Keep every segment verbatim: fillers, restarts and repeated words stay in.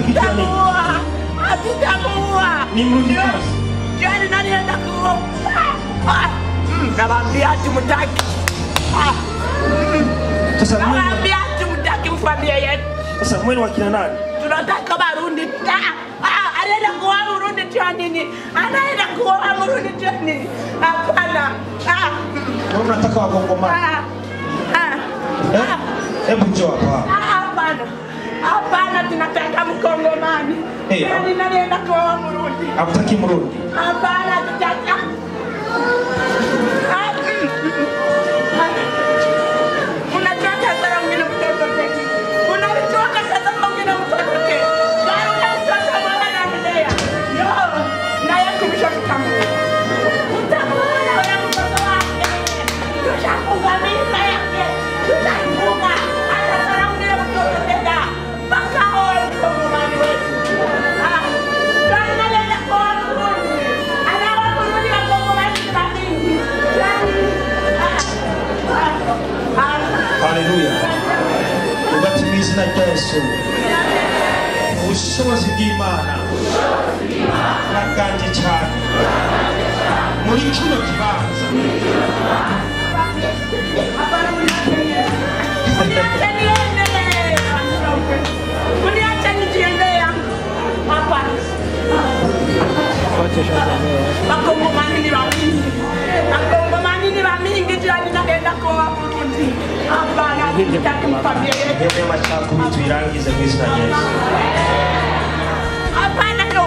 kitu ya nini? Hatutamuua. Ni mrudi kazi. Jani nani enda kuua? Nawaambia tumtaki. Sasa mimi nawaambia tumtaki mfamilia yetu. Sasa mwenu wakina nani? Tunataka Barundi. Ah, anaenda kuwa Burundi tia nini? Anaenda kuwa Burundi tia nini? Hapana. Ah. Wewe unataka wakongomani? Ah. Ah. Eh? Hebu njoo hapa. Hapana. Hapana, tunataka mkongomani. Eh. Nani anaenda kuwa Burundi? Hakutaki Burundi. Hapana, tutaka. Haleluya. Ugatimiza na Yesu. Ubushobozi bw'Imana nakanje cyane muri kino kibanza. Wakongomani ni wamingi. Wakongomani ni wamingi jirani naenda kwa Burundi. Hapana, nitaki mfamilia yetu. Ndio mema chako tuirangize kwa Yesu. Hapana no.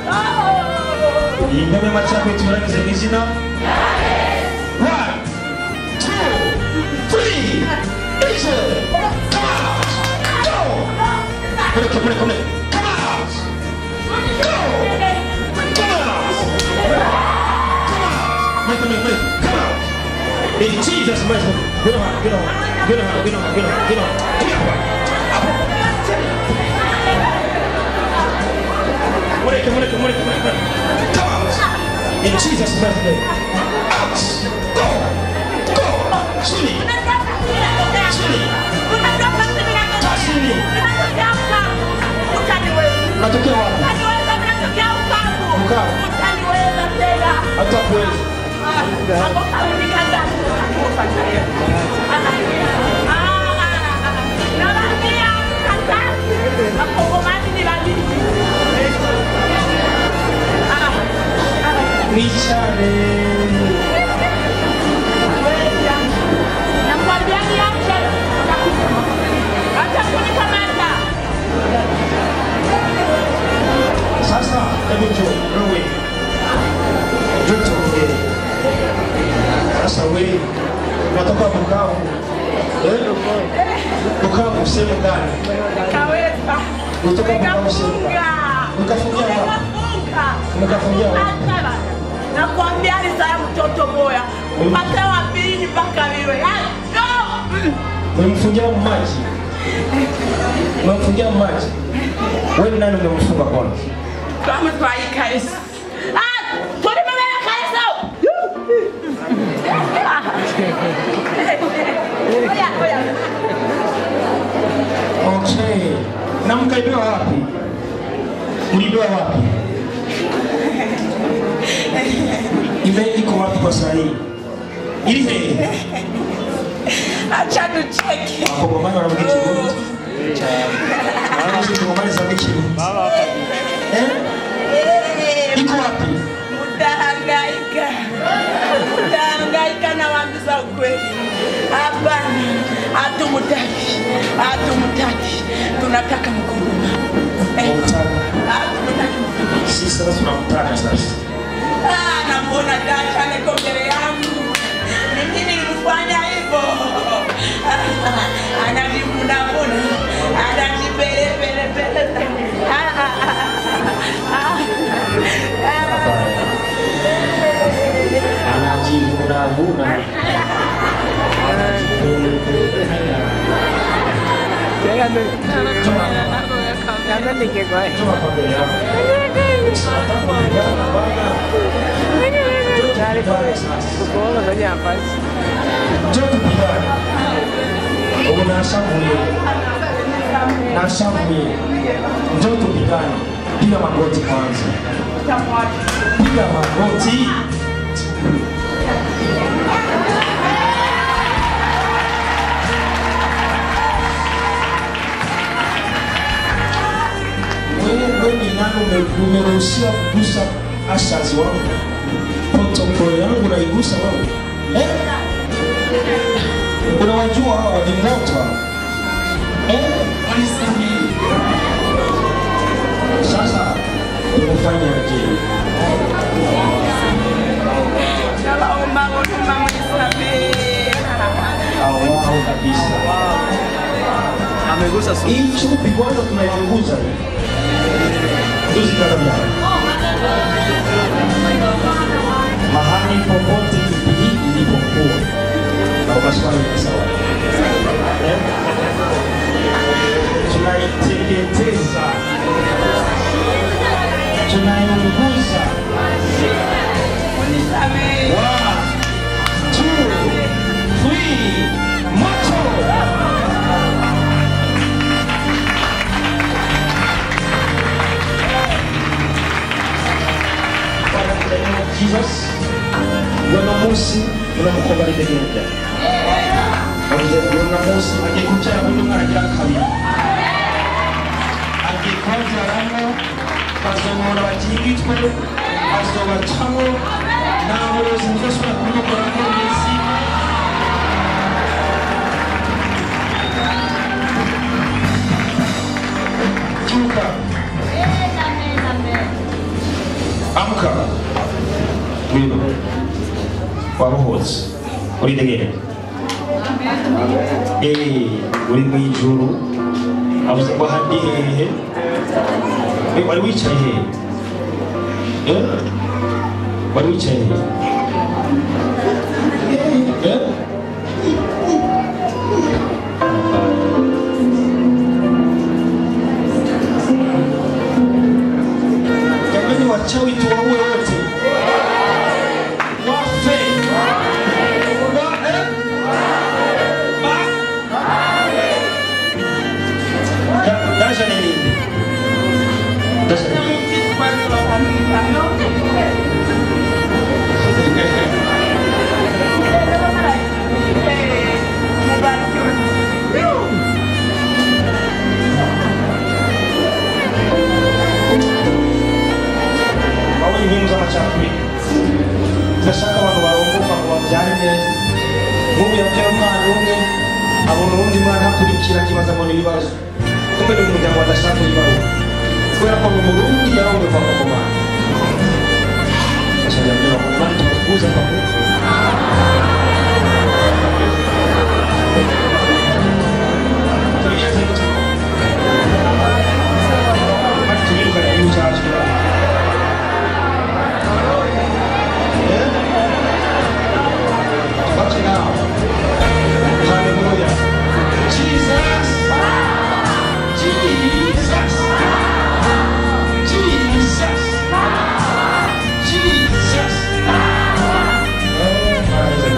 Ndio mema chako tuirangize kwa Yesu. One, two, three. Listen. Come out. Go. Come on, come on, come on. Come out. Go. Come out. Come out. Come out. In Jesus' mighty name. Get on, get on, get on, get on, get on, get on. Come on, come on, come on, come on. Come out. In Jesus' mighty name. Out. Go. Go. Chili. Chili. Chili. Natokea wapi? Bukavu. Hatakuweza. Sasa hebu njoo wewe. Njoo tuongee. Sasa wewe unatoka Bukavu. Eh? Bukavu sehemu gani? Kaweza. Kutoka Bukavu sehemu gani? Ukafungia wapi? Ukafungia wapi? Nakwambia ni saa mtoto moya. Mpaka wapi mpaka wewe. Umemfungia maji. Umemfungia maji. Wewe nani umemfunga kwanza? Kama kwa Yesu. Ah, tuli mama Yesu. Oya, oya. Okay. Na mkaibiwa wapi? Mlibiwa wapi? Ime iko wapi kwa saa hii? Ile. Acha tucheke. Wakongomani wanaongea Kirundi. Wakongomani wanaongea Kirundi. Eh? Iko wapi? Mtahangaika. Mtahangaika na waambia ukweli. Hapana. Hatumtaki. Hatumtaki. Tunataka mkongomani. Hatumtaki. Sisi sasa tunamtaka sasa. Ah, namuona dada niko mbele yangu. Mimi nilimfanya hivyo. Anajimuna mbona. Anajipele pele pele. Ah ah ah. Anajimuna mbona. Jangan deh. Jangan deh kayak gue. Cari pukul banyak apa sih? Jangan bilang. Udah asam boleh. na shavu. Njoo tupigane. Piga magoti kwanza. Piga magoti. Wewe ni nani umeruhusiwa kugusa ashazi wangu? Protokoli yangu naigusa wewe? Eh? Unawajua hawa ni moto. Eh? Walisemi. Sasa tunafanya aje? Naomba watu mnisamehe. Awao kabisa. Amegusa sumu. Hii chupi kwanza tunaiunguza. Tusikarabia. Mahali popote chupi hii ilipokuwa. Na ukaswali ni sawa. Eh? Tunaiteketeza. Tunaiunguza. One, two, three, moto! Jesus, Bwana Musi, unamkubali tegeka. Bwana Musi, akikucha huduma ya kabila. Akikoza ramo, bazomora bajigitwe, bazobachamo, na ulozi mzoswa kuno kwa Yesu. Chuka. Amka. Wino. Waruhotse. Uri tegere. Eh, uri mwijuru. Avuze ko handi hehe. Eh, wari wicaye hehe? Eh? Wari wicaye hehe? Eh? Jamani wachawi tuwaue wote. Wafe. Dasha ni nini? Dasha ni nini? Mau nyinyi za machafuko. Tunashaka watu waongoka kwa jane. Mungu yamjia mwana aburundi mwana kurikira kibaza ngo nibibazo. Kumbe ni umuryango wadashaka ibaho. Kubera ko mu Burundi yaronge kwa ngoma. Sasa ndio kwa maana tunakuza kwa Mungu. Tulianza kutoka. Watu tuliuka na hiyo charge kwa. Watch it now. Hallelujah. Jesus. Jesus. Jesus. Jesus. Oh my God.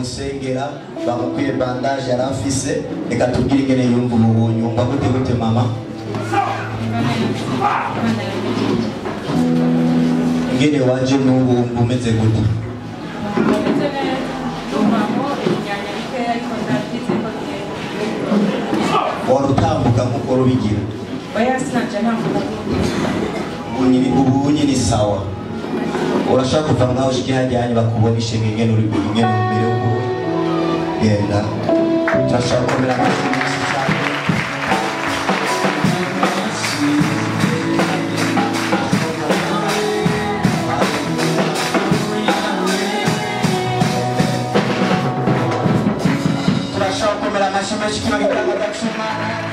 bamusengera bamukwiye bandage yari afise reka tubwire ingene yumva ubu yumva gute gute mama ingene waje n'ubu umeze gute wari utambuka nk'uko rubigira ubu nyine sawa urashaka kuva ngaho ushike hajyanye bakubona ishenge ingene uri ingene umbere uko genda turashaka kumera amashyi menshi cyane turashaka kumera amashyi menshi kino gitanga gacuma